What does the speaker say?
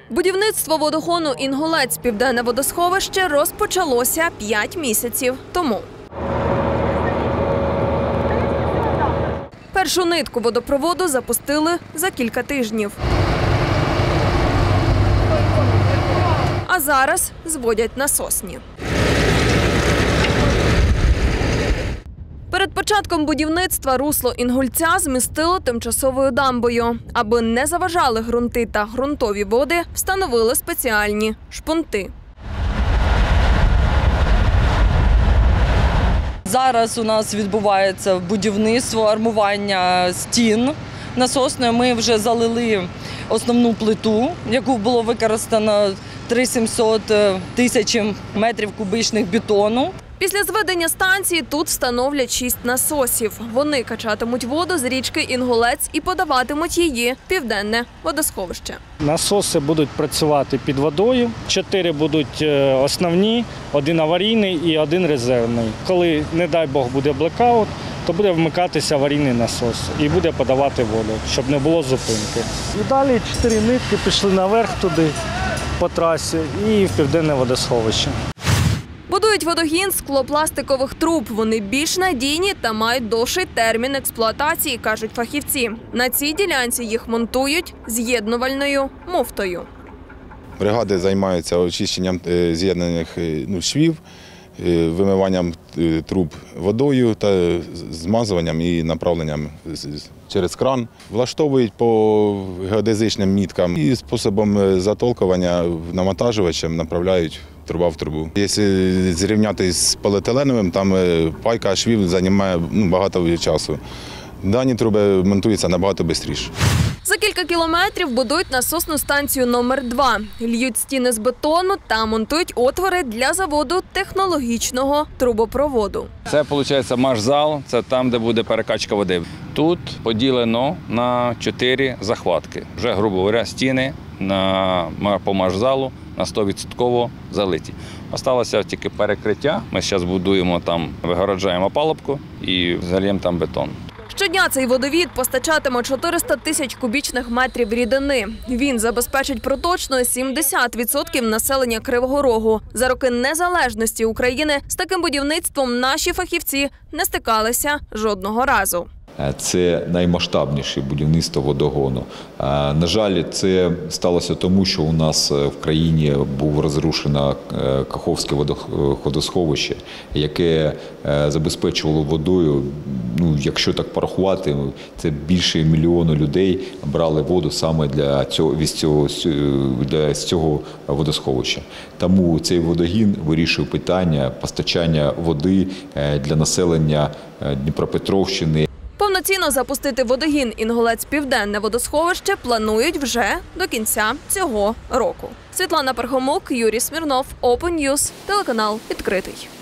Будівництво водогону «Інгулець-Південне водосховище» розпочалося 5 місяців тому. Першу нитку водопроводу запустили за кілька тижнів. А зараз зводять насосні. Перед початком будівництва русло Інгульця змістило тимчасовою дамбою. Аби не заважали ґрунти та ґрунтові води, встановили спеціальні шпунти. Зараз у нас відбувається будівництво, армування стін насосної. Ми вже залили основну плиту, яку було використано 300 тисячі метрів кубічних бетону. Після зведення станції тут встановлять 6 насосів. Вони качатимуть воду з річки Інгулець і подаватимуть її в Південне водосховище. Насоси будуть працювати під водою. 4 будуть основні, 1 аварійний і 1 резервний. Коли, не дай Бог, буде блекаут, то буде вмикатися аварійний насос і буде подавати воду, щоб не було зупинки. І далі 4 нитки пішли наверх туди по трасі і в Південне водосховище. Будують водогін з склопластикових труб. Вони більш надійні та мають довший термін експлуатації, кажуть фахівці. На цій ділянці їх монтують з'єднувальною муфтою. Бригади займаються очищенням з'єднаних швів, вимиванням труб водою та змазуванням і направленням через кран. Влаштовують по геодезичним міткам і способом затолкування навантажувачем направляють труба в трубу. Якщо зрівняти з поліетиленовим, там пайка швів займає багато часу. Дані труби монтуються набагато швидше. За кілька кілометрів будують насосну станцію номер 2. Льють стіни з бетону та монтують отвори для заводу технологічного трубопроводу. Це, виходить, машзал, це там, де буде перекачка води. Тут поділено на 4 захватки. Вже, грубо говоря, стіни по машзалу на 100% залиті. Осталося тільки перекриття. Ми зараз будуємо там, вигороджуємо опалубку і зальємо там бетон. Щодня цей водовід постачатиме 400 тисяч кубічних метрів рідини. Він забезпечить проточно 70% населення Кривого Рогу. За роки незалежності України з таким будівництвом наші фахівці не стикалися жодного разу. Це наймасштабніше будівництво водогону. На жаль, це сталося тому, що у нас в країні було розрушено Каховське водосховище, яке забезпечувало водою, якщо так порахувати, це більше 1 мільйона людей брали воду саме з цього водосховища. Тому цей водогін вирішує питання постачання води для населення Дніпропетровщини. Повноцінно запустити водогін «Інгулець-Південне водосховище» планують вже до кінця цього року. Світлана Пархомук, Юрій Смірнов, Open News, телеканал «Відкритий».